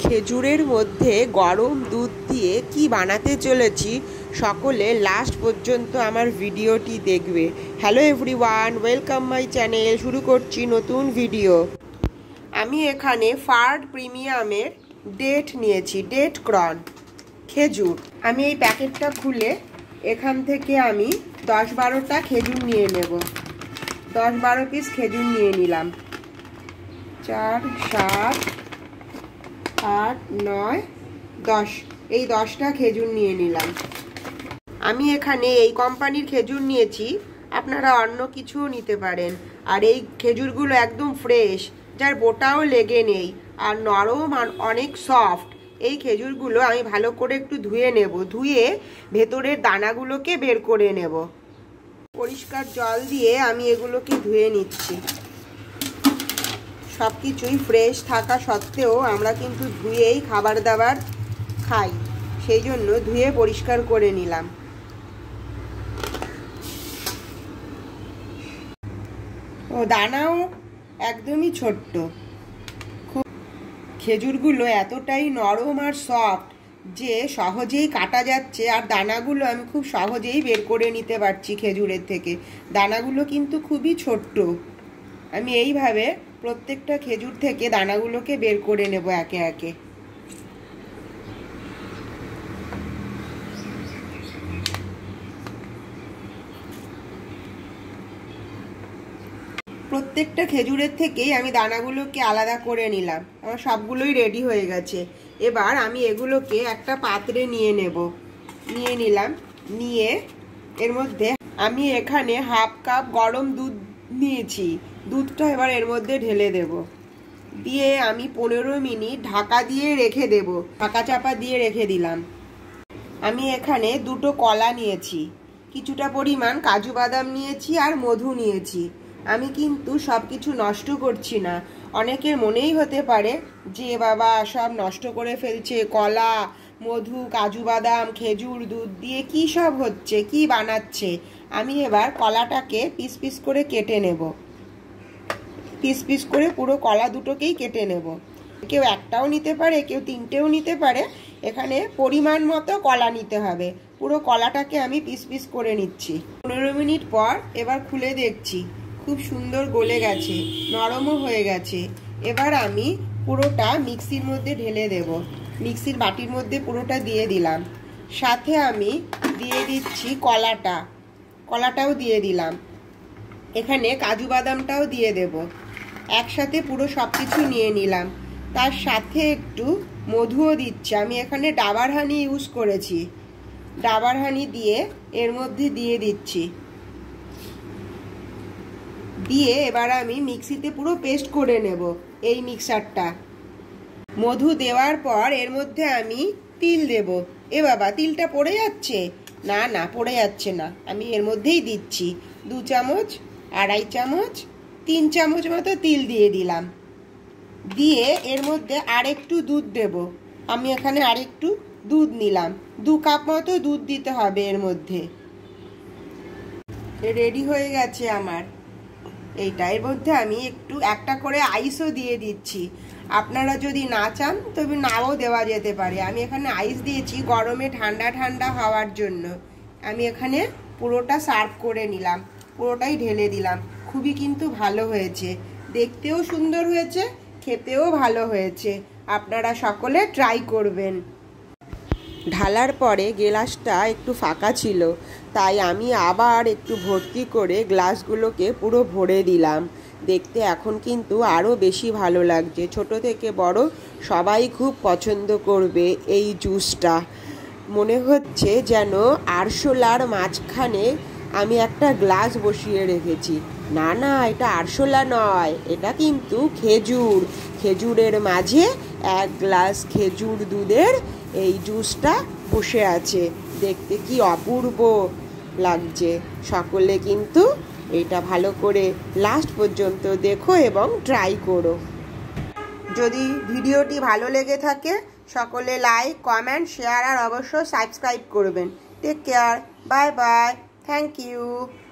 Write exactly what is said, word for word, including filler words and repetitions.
খেজুরের মধ্যে গরম দুধ দিয়ে কি বানাতে চলেছি সকলে লাস্ট পর্যন্ত আমার ভিডিওটি দেখবে। Hello everyone, welcome my channel. শুরু করছি নতুন ভিডিও। আমি এখানে ফার্ড প্রিমিয়ামের ডেট নিয়েছি, ডেট ক্রন খেজুর। আমি এই প্যাকেটটা খুলে এখান থেকে আমি দশ বারোটা খেজুর নিয়ে নেব। দশ বারো পিস খেজুর নিয়ে নিলাম। চার সাত আট নয় দশ, এই দশটা খেজুর নিয়ে নিলাম। আমি এখানে এই কোম্পানির খেজুর নিয়েছি, আপনারা অন্য কিছুও নিতে পারেন। আর এই খেজুরগুলো একদম ফ্রেশ, যার বোটাও লেগে নেই, আর নরম আর অনেক সফট। এই খেজুরগুলো আমি ভালো করে একটু ধুয়ে নেব, ধুয়ে ভেতরের দানাগুলোকে বের করে নেব। পরিষ্কার জল দিয়ে আমি এগুলোকে ধুয়ে নিচ্ছি। সব কিছুই ফ্রেশ থাকা সত্ত্বেও আমরা কিন্তু ধুয়েই খাবার দাবার খাই, সেই জন্য ধুয়ে পরিষ্কার করে নিলাম। ও দানাও একদমই ছোট্ট। খুব খেজুরগুলো এতটাই নরম আর সফট যে সহজেই কাটা যাচ্ছে, আর দানাগুলো আমি খুব সহজেই বের করে নিতে পারছি খেজুরের থেকে। দানাগুলো কিন্তু খুবই ছোট্ট। আমি এইভাবে প্রত্যেকটা খেজুর থেকে দানাগুলোকে বের করে নেব একে একে। প্রত্যেকটা খেজুরের থেকেই আমি দানাগুলোকে আলাদা করে নিলাম। আমার সবগুলোই রেডি হয়ে গেছে। এবার আমি এগুলোকে একটা পাত্রে নিয়ে নেব। নিয়ে নিলাম, নিয়ে এর মধ্যে আমি এখানে হাফ কাপ গরম দুধ নিয়েছি। দুধটা এবার এর মধ্যে ঢেলে দেব। দিয়ে আমি পনেরো মিনিট ঢাকা দিয়ে রেখে দেব। ঢাকা চাপা দিয়ে রেখে দিলাম। আমি এখানে দুটো কলা নিয়েছি, কিছুটা পরিমাণ কাজু বাদাম নিয়েছি, আর মধু নিয়েছি। আমি কিন্তু সব কিছু নষ্ট করছি না। অনেকের মনেই হতে পারে যে বাবা সব নষ্ট করে ফেলছে, কলা, মধু, কাজু বাদাম, খেজুর, দুধ দিয়ে কি সব হচ্ছে, কি বানাচ্ছে। আমি এবার কলাটাকে পিস পিস করে কেটে নেব। পিস পিস করে পুরো কলা দুটোকেই কেটে নেব। কেউ একটাও নিতে পারে, কেউ তিনটেও নিতে পারে। এখানে পরিমাণ মতো কলা নিতে হবে। পুরো কলাটাকে আমি পিস পিস করে নিচ্ছি। পনেরো মিনিট পর এবার খুলে দেখছি, খুব সুন্দর গলে গেছে, নরমও হয়ে গেছে। এবার আমি পুরোটা মিক্সির মধ্যে ঢেলে দেব। মিক্সির বাটির মধ্যে পুরোটা দিয়ে দিলাম। সাথে আমি দিয়ে দিচ্ছি কলাটা, কলাটাও দিয়ে দিলাম। এখানে কাজু বাদামটাও দিয়ে দেব। একসাথে পুরো সব কিছু নিয়ে নিলাম। তার সাথে একটু মধুও দিচ্ছি। আমি এখানে ডাবার হানি ইউজ করেছি। ডাবার হানি দিয়ে এর মধ্যে দিয়ে দিচ্ছি। দিয়ে এবার আমি মিক্সিতে পুরো পেস্ট করে নেব এই মিক্সারটা। মধু দেওয়ার পর এর মধ্যে আমি তিল দেব। এ বাবা, তিলটা পড়ে যাচ্ছে। না না, পড়ে যাচ্ছে না। আমি এর মধ্যেই দিচ্ছি। দু চামচ, আড়াই চামচ, তিন চামচ মতো তিল দিয়ে দিলাম। দিয়ে এর মধ্যে আরেকটু দুধ দেব। আমি এখানে আরেকটু দুধ নিলাম। দু কাপ মতো দুধ দিতে হবে এর মধ্যে। রেডি হয়ে গেছে আমার এইটা। এর মধ্যে আমি একটু একটা করে আইসও দিয়ে দিচ্ছি। আপনারা যদি না চান তবে নাও দেওয়া যেতে পারে। আমি এখানে আইস দিয়েছি গরমে ঠান্ডা ঠান্ডা হওয়ার জন্য। আমি এখানে পুরোটা সার্ভ করে নিলাম, পুরোটাই ঢেলে দিলাম। খুবই কিন্তু ভালো হয়েছে, দেখতেও সুন্দর হয়েছে, খেতেও ভালো হয়েছে। আপনারা সকলে ট্রাই করবেন। ঢালার পরে গ্লাসটা একটু ফাঁকা ছিল, তাই আমি আবার একটু ভর্তি করে গ্লাসগুলোকে পুরো ভরে দিলাম। দেখতে এখন কিন্তু আরও বেশি ভালো লাগছে। ছোট থেকে বড় সবাই খুব পছন্দ করবে এই জুসটা। মনে হচ্ছে যেন আরশোলার মাঝখানে আমি একটা গ্লাস বসিয়ে রেখেছি। না না, এটা আরশোলা নয়, এটা কিন্তু খেজুর। খেজুরের মাঝে এক গ্লাস খেজুর দুধের এই জুসটা বসে আছে। দেখতে কি অপূর্ব লাগছে। সকলে কিন্তু এটা ভালো করে লাস্ট পর্যন্ত দেখো এবং ট্রাই করো। যদি ভিডিওটি ভালো লেগে থাকে সকলে লাইক, কমেন্ট, শেয়ার আর অবশ্যই সাবস্ক্রাইব করবেন। Take care, bye bye, thank you.